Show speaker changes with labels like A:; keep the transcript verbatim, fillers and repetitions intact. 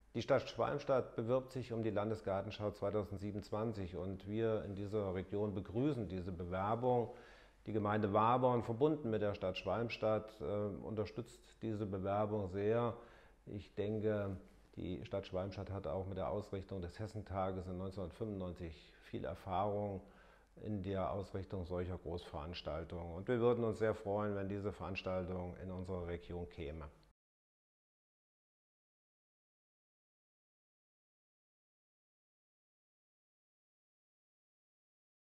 A: Die Stadt Schwalmstadt bewirbt sich um die Landesgartenschau zweitausendsiebenundzwanzig und wir in dieser Region begrüßen diese Bewerbung. Die Gemeinde Waborn, verbunden mit der Stadt Schwalmstadt, äh, unterstützt diese Bewerbung sehr. Ich denke, die Stadt Schwalmstadt hat auch mit der Ausrichtung des Hessentages in neunzehnhundertfünfundneunzig viel Erfahrung in der Ausrichtung solcher Großveranstaltungen. Und wir würden uns sehr freuen, wenn diese Veranstaltung in unsere Region käme.